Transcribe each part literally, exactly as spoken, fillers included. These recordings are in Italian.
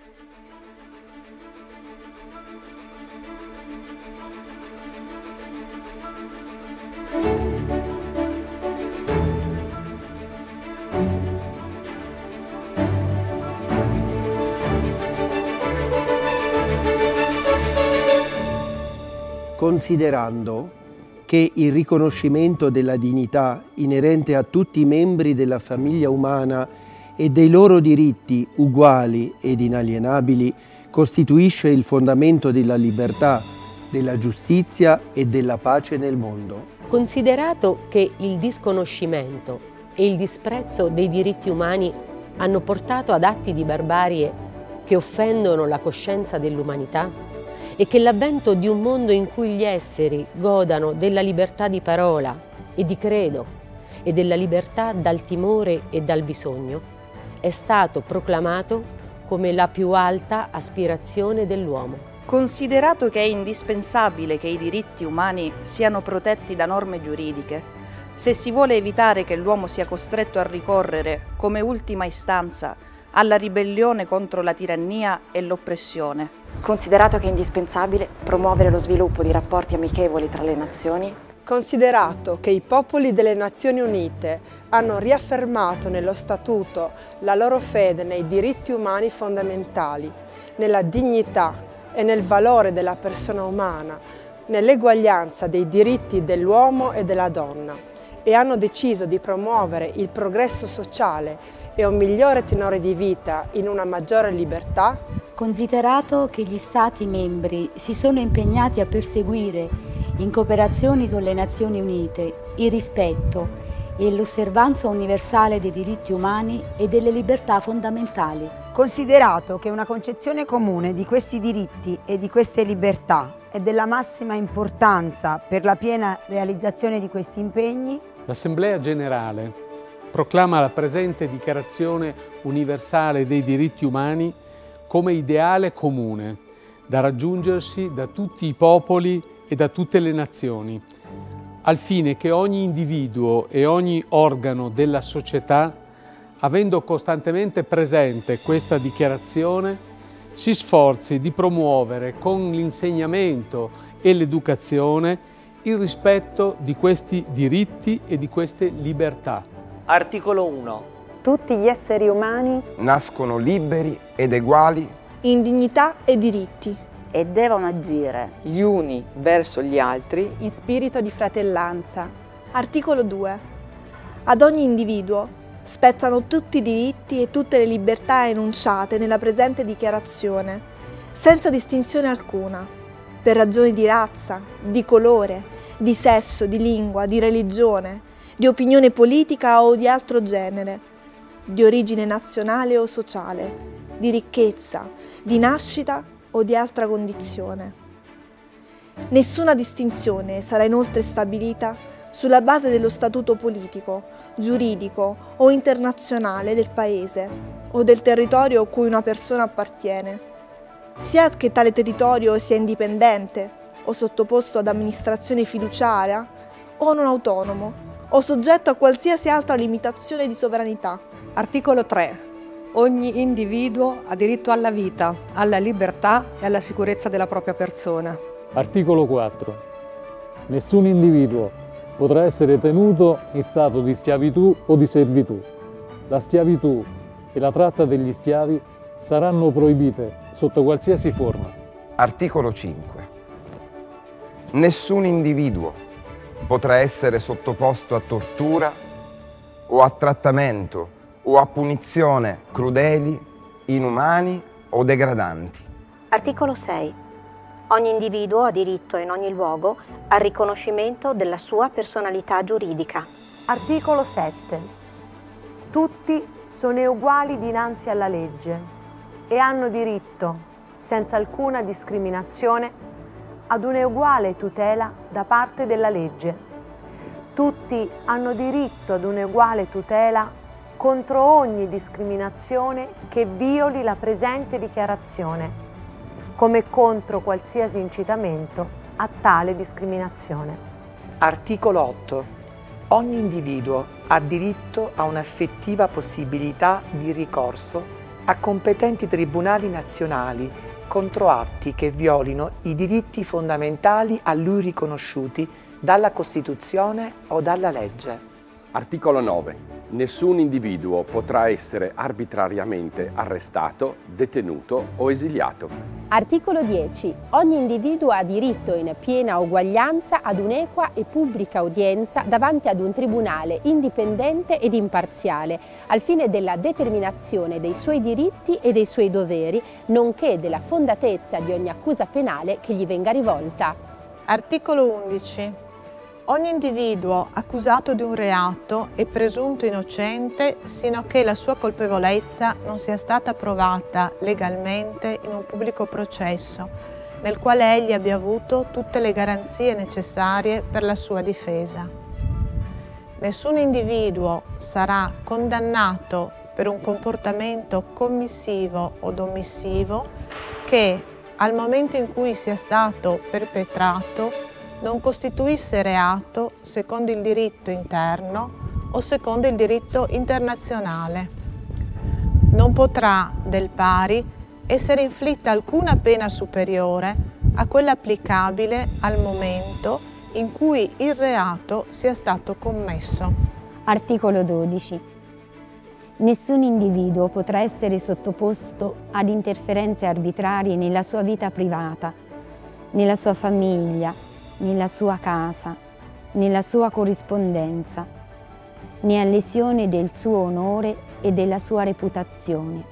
Considerando che il riconoscimento della dignità inerente a tutti i membri della famiglia umana e dei loro diritti uguali ed inalienabili costituisce il fondamento della libertà, della giustizia e della pace nel mondo. Considerato che il disconoscimento e il disprezzo dei diritti umani hanno portato ad atti di barbarie che offendono la coscienza dell'umanità, e che l'avvento di un mondo in cui gli esseri godano della libertà di parola e di credo e della libertà dal timore e dal bisogno è stato proclamato come la più alta aspirazione dell'uomo. Considerato che è indispensabile che i diritti umani siano protetti da norme giuridiche, se si vuole evitare che l'uomo sia costretto a ricorrere come ultima istanza alla ribellione contro la tirannia e l'oppressione. Considerato che è indispensabile promuovere lo sviluppo di rapporti amichevoli tra le nazioni. Considerato che i popoli delle Nazioni Unite hanno riaffermato nello Statuto la loro fede nei diritti umani fondamentali, nella dignità e nel valore della persona umana, nell'eguaglianza dei diritti dell'uomo e della donna, e hanno deciso di promuovere il progresso sociale e un migliore tenore di vita in una maggiore libertà. Considerato che gli Stati membri si sono impegnati a perseguire, in cooperazione con le Nazioni Unite, il rispetto e l'osservanza universale dei diritti umani e delle libertà fondamentali. Considerato che una concezione comune di questi diritti e di queste libertà è della massima importanza per la piena realizzazione di questi impegni, l'Assemblea Generale proclama la presente Dichiarazione Universale dei Diritti Umani come ideale comune da raggiungersi da tutti i popoli e da tutte le nazioni, al fine che ogni individuo e ogni organo della società, avendo costantemente presente questa dichiarazione, si sforzi di promuovere con l'insegnamento e l'educazione il rispetto di questi diritti e di queste libertà. Articolo uno. Tutti gli esseri umani nascono liberi ed eguali in dignità e diritti e devono agire gli uni verso gli altri in spirito di fratellanza. Articolo due. Ad ogni individuo spettano tutti i diritti e tutte le libertà enunciate nella presente dichiarazione, senza distinzione alcuna, per ragioni di razza, di colore, di sesso, di lingua, di religione, di opinione politica o di altro genere, di origine nazionale o sociale, di ricchezza, di nascita o di altra condizione. Nessuna distinzione sarà inoltre stabilita sulla base dello statuto politico, giuridico o internazionale del paese o del territorio a cui una persona appartiene, sia che tale territorio sia indipendente o sottoposto ad amministrazione fiduciaria o non autonomo o soggetto a qualsiasi altra limitazione di sovranità. Articolo tre. Ogni individuo ha diritto alla vita, alla libertà e alla sicurezza della propria persona. Articolo quattro. Nessun individuo potrà essere tenuto in stato di schiavitù o di servitù. La schiavitù e la tratta degli schiavi saranno proibite sotto qualsiasi forma. Articolo cinque. Nessun individuo potrà essere sottoposto a tortura o a trattamento o a punizione crudeli, inumani o degradanti. Articolo sei. Ogni individuo ha diritto in ogni luogo al riconoscimento della sua personalità giuridica. Articolo sette. Tutti sono uguali dinanzi alla legge e hanno diritto, senza alcuna discriminazione, ad un'uguale tutela da parte della legge. Tutti hanno diritto ad un'uguale tutela contro ogni discriminazione che violi la presente dichiarazione, come contro qualsiasi incitamento a tale discriminazione. Articolo otto. Ogni individuo ha diritto a un'effettiva possibilità di ricorso a competenti tribunali nazionali contro atti che violino i diritti fondamentali a lui riconosciuti dalla Costituzione o dalla legge. Articolo nove. Nessun individuo potrà essere arbitrariamente arrestato, detenuto o esiliato. Articolo dieci. Ogni individuo ha diritto in piena uguaglianza ad un'equa e pubblica udienza davanti ad un tribunale indipendente ed imparziale, al fine della determinazione dei suoi diritti e dei suoi doveri, nonché della fondatezza di ogni accusa penale che gli venga rivolta. Articolo undici. Ogni individuo accusato di un reato è presunto innocente sino a che la sua colpevolezza non sia stata provata legalmente in un pubblico processo, nel quale egli abbia avuto tutte le garanzie necessarie per la sua difesa. Nessun individuo sarà condannato per un comportamento commissivo o omissivo che, al momento in cui sia stato perpetrato, non costituisse reato secondo il diritto interno o secondo il diritto internazionale. Non potrà, del pari, essere inflitta alcuna pena superiore a quella applicabile al momento in cui il reato sia stato commesso. Articolo dodici. Nessun individuo potrà essere sottoposto ad interferenze arbitrarie nella sua vita privata, nella sua famiglia, nella sua casa, nella sua corrispondenza, né a lesione del suo onore e della sua reputazione.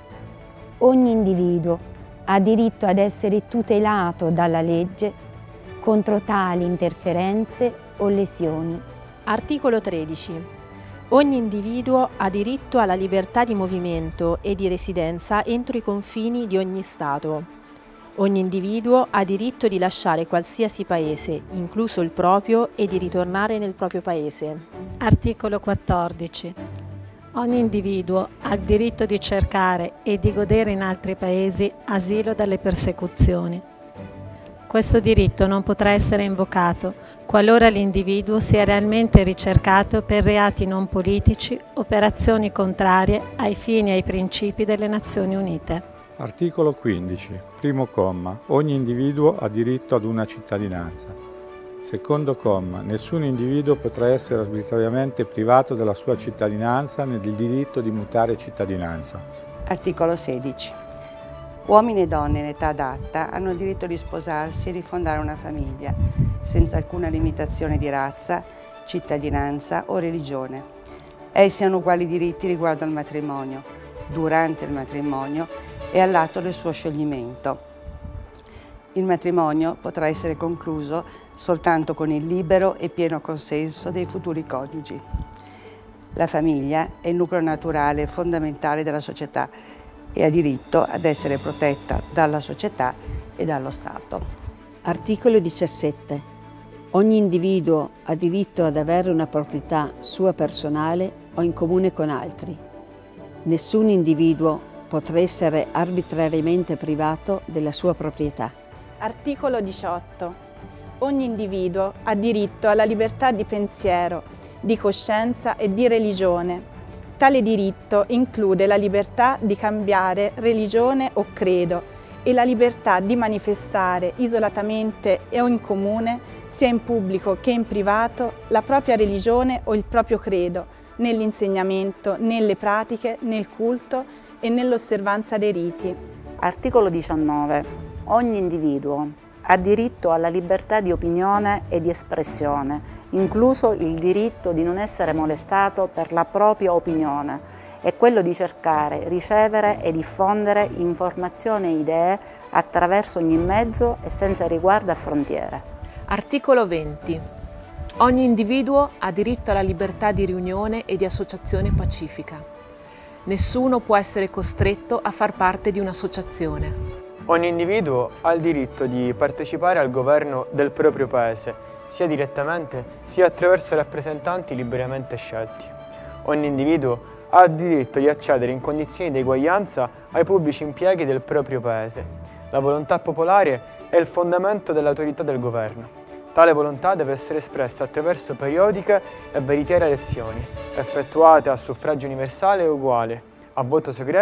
Ogni individuo ha diritto ad essere tutelato dalla legge contro tali interferenze o lesioni. Articolo tredici. Ogni individuo ha diritto alla libertà di movimento e di residenza entro i confini di ogni Stato. Ogni individuo ha diritto di lasciare qualsiasi paese, incluso il proprio, e di ritornare nel proprio paese. Articolo quattordici. Ogni individuo ha il diritto di cercare e di godere in altri paesi asilo dalle persecuzioni. Questo diritto non potrà essere invocato qualora l'individuo sia realmente ricercato per reati non politici o per azioni contrarie ai fini e ai principi delle Nazioni Unite. Articolo quindici, primo comma. Ogni individuo ha diritto ad una cittadinanza. Secondo comma. Nessun individuo potrà essere arbitrariamente privato della sua cittadinanza né del diritto di mutare cittadinanza. Articolo sedici. Uomini e donne in età adatta hanno il diritto di sposarsi e di fondare una famiglia, senza alcuna limitazione di razza, cittadinanza o religione. Essi hanno uguali diritti riguardo al matrimonio, durante il matrimonio e all'atto del suo scioglimento. Il matrimonio potrà essere concluso soltanto con il libero e pieno consenso dei futuri coniugi. La famiglia è il nucleo naturale e fondamentale della società e ha diritto ad essere protetta dalla società e dallo Stato. Articolo diciassette. Ogni individuo ha diritto ad avere una proprietà sua personale o in comune con altri. Nessun individuo potrà essere arbitrariamente privato della sua proprietà. Articolo diciotto. Ogni individuo ha diritto alla libertà di pensiero, di coscienza e di religione. Tale diritto include la libertà di cambiare religione o credo e la libertà di manifestare isolatamente o in comune, sia in pubblico che in privato, la propria religione o il proprio credo, nell'insegnamento, nelle pratiche, nel culto e nell'osservanza dei riti. Articolo diciannove. Ogni individuo ha diritto alla libertà di opinione e di espressione, incluso il diritto di non essere molestato per la propria opinione e quello di cercare, ricevere e diffondere informazioni e idee attraverso ogni mezzo e senza riguardo a frontiere. Articolo venti. Ogni individuo ha diritto alla libertà di riunione e di associazione pacifica. Nessuno può essere costretto a far parte di un'associazione. Ogni individuo ha il diritto di partecipare al governo del proprio paese, sia direttamente sia attraverso rappresentanti liberamente scelti. Ogni individuo ha il diritto di accedere in condizioni di eguaglianza ai pubblici impieghi del proprio paese. La volontà popolare è il fondamento dell'autorità del governo. Tale volontà deve essere espressa attraverso periodiche e veritiere elezioni, effettuate a suffragio universale e uguale, a voto segreto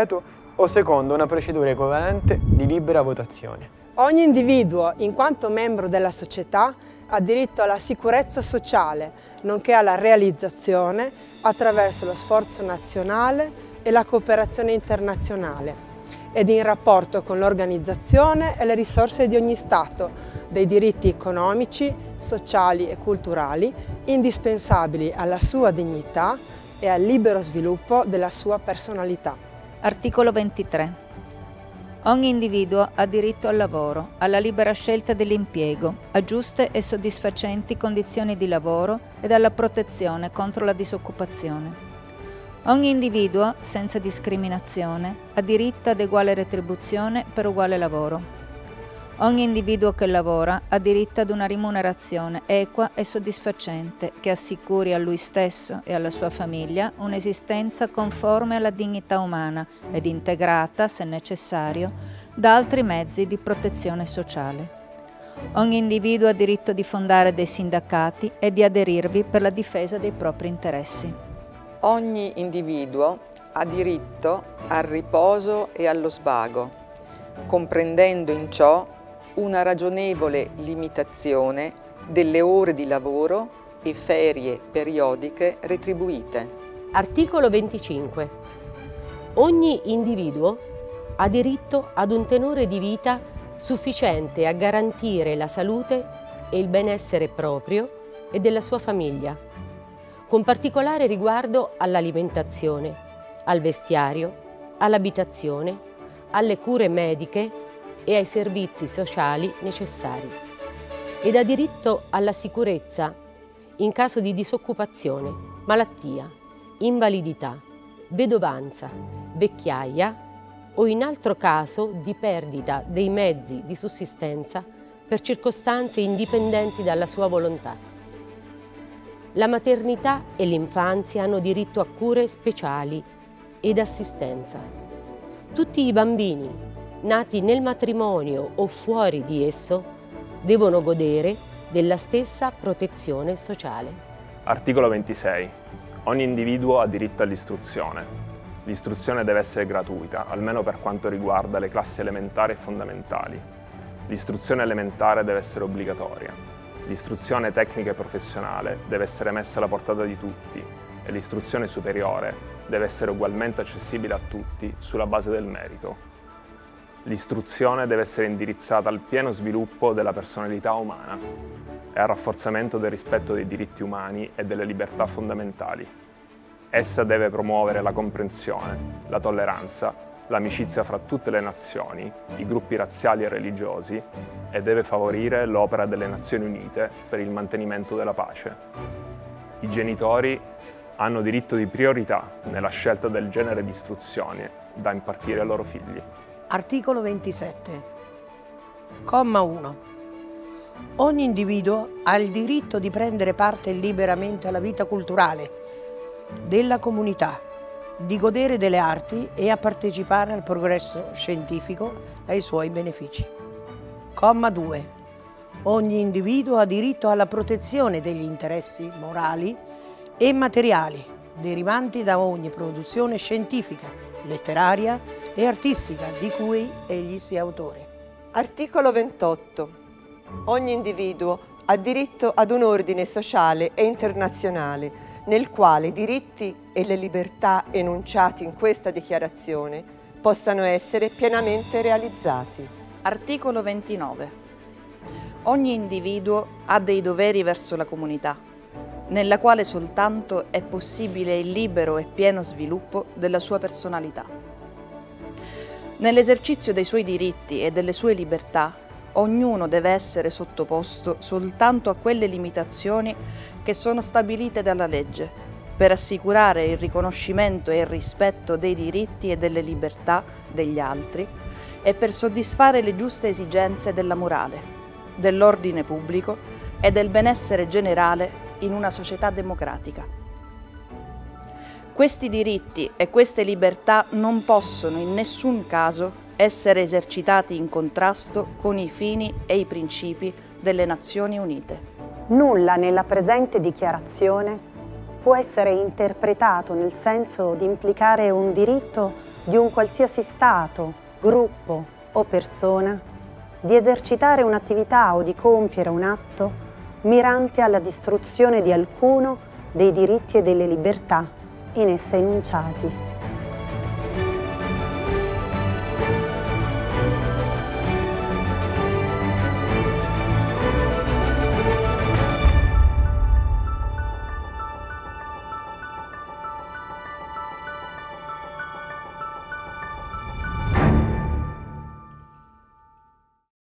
o secondo una procedura equivalente di libera votazione. Ogni individuo, in quanto membro della società, ha diritto alla sicurezza sociale, nonché alla realizzazione attraverso lo sforzo nazionale e la cooperazione internazionale, ed in rapporto con l'organizzazione e le risorse di ogni Stato, dei diritti economici, sociali e culturali indispensabili alla sua dignità e al libero sviluppo della sua personalità. Articolo ventitré. Ogni individuo ha diritto al lavoro, alla libera scelta dell'impiego, a giuste e soddisfacenti condizioni di lavoro ed alla protezione contro la disoccupazione. Ogni individuo, senza discriminazione, ha diritto ad uguale retribuzione per uguale lavoro. Ogni individuo che lavora ha diritto ad una remunerazione equa e soddisfacente che assicuri a lui stesso e alla sua famiglia un'esistenza conforme alla dignità umana ed integrata, se necessario, da altri mezzi di protezione sociale. Ogni individuo ha diritto di fondare dei sindacati e di aderirvi per la difesa dei propri interessi. Ogni individuo ha diritto al riposo e allo svago, comprendendo in ciò una ragionevole limitazione delle ore di lavoro e ferie periodiche retribuite. Articolo venticinque. Ogni individuo ha diritto ad un tenore di vita sufficiente a garantire la salute e il benessere proprio e della sua famiglia, con particolare riguardo all'alimentazione, al vestiario, all'abitazione, alle cure mediche e ai servizi sociali necessari, ed ha diritto alla sicurezza in caso di disoccupazione, malattia, invalidità, vedovanza, vecchiaia o in altro caso di perdita dei mezzi di sussistenza per circostanze indipendenti dalla sua volontà. La maternità e l'infanzia hanno diritto a cure speciali ed assistenza. Tutti i bambini nati nel matrimonio o fuori di esso devono godere della stessa protezione sociale. Articolo ventisei. Ogni individuo ha diritto all'istruzione. L'istruzione deve essere gratuita, almeno per quanto riguarda le classi elementari e fondamentali. L'istruzione elementare deve essere obbligatoria. L'istruzione tecnica e professionale deve essere messa alla portata di tutti e l'istruzione superiore deve essere ugualmente accessibile a tutti sulla base del merito. L'istruzione deve essere indirizzata al pieno sviluppo della personalità umana e al rafforzamento del rispetto dei diritti umani e delle libertà fondamentali. Essa deve promuovere la comprensione, la tolleranza, l'amicizia fra tutte le nazioni, i gruppi razziali e religiosi e deve favorire l'opera delle Nazioni Unite per il mantenimento della pace. I genitori hanno diritto di priorità nella scelta del genere di istruzione da impartire ai loro figli. Articolo ventisette. Comma uno. Ogni individuo ha il diritto di prendere parte liberamente alla vita culturale della comunità, di godere delle arti e a partecipare al progresso scientifico e ai suoi benefici. Comma due. Ogni individuo ha diritto alla protezione degli interessi morali e materiali derivanti da ogni produzione scientifica, letteraria e artistica di cui egli sia autore. Articolo ventotto. Ogni individuo ha diritto ad un ordine sociale e internazionale nel quale i diritti e le libertà enunciati in questa dichiarazione possano essere pienamente realizzati. Articolo ventinove. Ogni individuo ha dei doveri verso la comunità, nella quale soltanto è possibile il libero e pieno sviluppo della sua personalità. Nell'esercizio dei suoi diritti e delle sue libertà, ognuno deve essere sottoposto soltanto a quelle limitazioni che sono stabilite dalla legge, per assicurare il riconoscimento e il rispetto dei diritti e delle libertà degli altri e per soddisfare le giuste esigenze della morale, dell'ordine pubblico e del benessere generale in una società democratica. Questi diritti e queste libertà non possono in nessun caso essere esercitati in contrasto con i fini e i principi delle Nazioni Unite. Nulla nella presente dichiarazione può essere interpretato nel senso di implicare un diritto di un qualsiasi Stato, gruppo o persona di esercitare un'attività o di compiere un atto mirante alla distruzione di alcuno dei diritti e delle libertà in essa enunciati.